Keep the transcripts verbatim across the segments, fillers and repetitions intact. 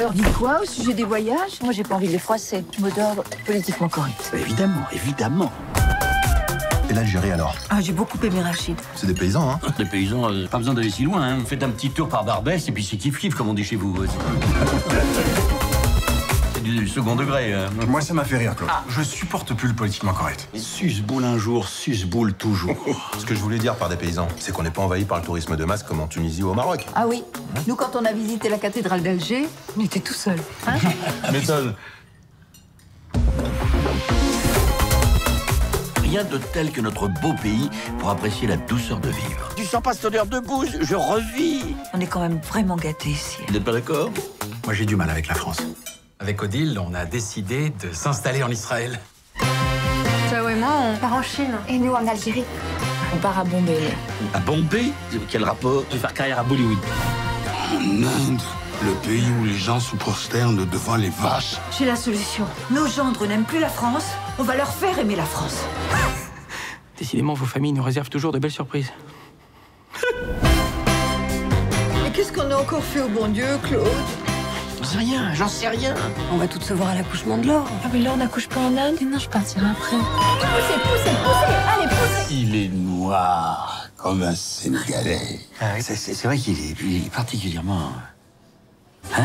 leur dis quoi au sujet des voyages? Moi, j'ai pas envie de les froisser. Je me dois politiquement correct. Évidemment, évidemment. Et l'Algérie alors? Ah, j'ai beaucoup aimé Rachid. C'est des paysans, hein? Les paysans, euh, pas besoin d'aller si loin, hein. Faites un petit tour par Barbès et puis c'est kiff-kiff, comme on dit chez vous. C'est du second degré. Hein. Moi, ça m'a fait rire, Claude. Je supporte plus le politiquement correct. Suce-boule un jour, suce-boule toujours. Ce que je voulais dire par des paysans, c'est qu'on n'est pas envahi par le tourisme de masse comme en Tunisie ou au Maroc. Ah oui. Nous, quand on a visité la cathédrale d'Alger, on était tout seuls. Hein? Méthode. Rien de tel que notre beau pays pour apprécier la douceur de vivre. Tu sens pas cette odeur de bouse? Je revis. On est quand même vraiment gâtés ici. Vous n'êtes pas d'accord? Moi, j'ai du mal avec la France. Avec Odile, on a décidé de s'installer en Israël. Ciao et moi, on part en Chine. Et nous en Algérie. On part à Bombay. À Bombay? Quel rapport? Je vais faire carrière à Bollywood. En Inde, le pays où les gens se prosternent devant les vaches. J'ai la solution. Nos gendres n'aiment plus la France. On va leur faire aimer la France. Décidément, vos familles nous réservent toujours de belles surprises. Mais qu'est-ce qu'on a encore fait au bon Dieu, Claude? J'en sais rien, j'en sais rien. On va toutes se voir à l'accouchement de Laure. Ah mais là, on n'accouche pas en Inde? Non, je partirai après. Poussez, poussez, poussez. Allez, poussez. Il est noir comme un Sénégalais. Ah, oui, c'est c'est vrai qu'il est, il est particulièrement... Hein?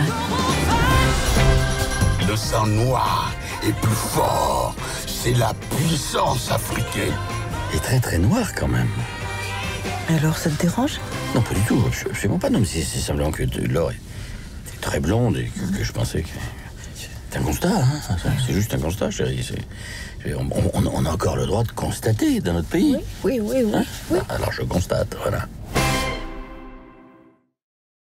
Le sang noir est plus fort. C'est la puissance africaine. Il est très très noir quand même. Alors, ça te dérange? Non, pas du tout, absolument pas. Non, mais c'est c'est simplement que Laure est très blonde et que, que je pensais que... C'est un constat, hein. C'est juste un constat, chérie. C'est- On, on- on a encore le droit de constater dans notre pays. Oui, oui, oui. Hein? Alors je constate, voilà.